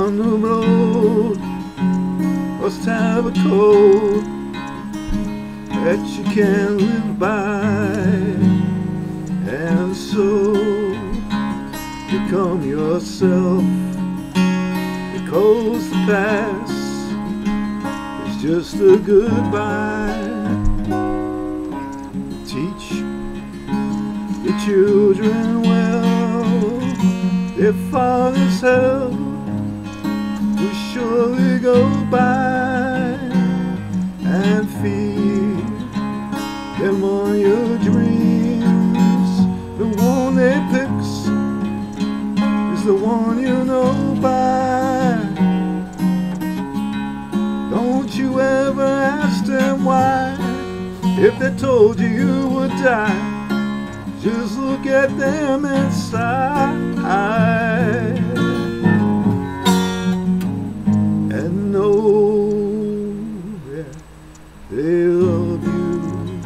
on the road was time of code that you can't live by, and so become yourself, because the past is just a goodbye. Teach your children well, their father's help will surely go by, and feed them on your dreams. The one they picks is the one you know by. Don't you ever ask them why, if they told you you would die. Just look at them inside and know that they love you.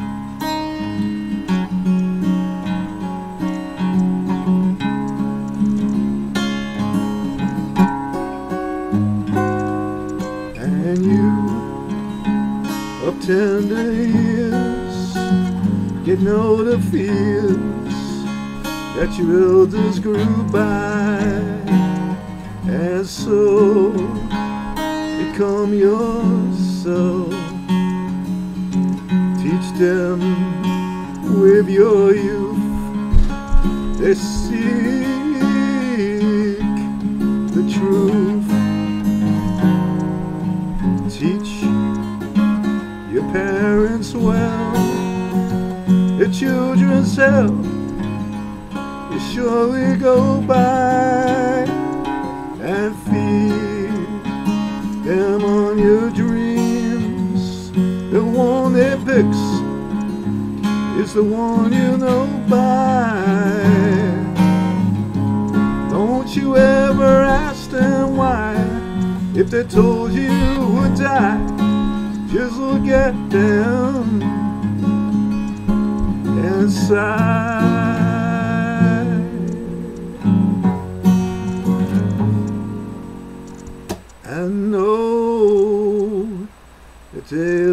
And you of tender years, you know the fears that your elders grew by, and so become yourself. Teach them with your youth, they seek the truth. Teach your parents well, your children's help you surely go by, and feed them on your dreams. The one they picks is the one you know by. Don't you ever ask them why, if they told you you would die. Just look at them inside and know that they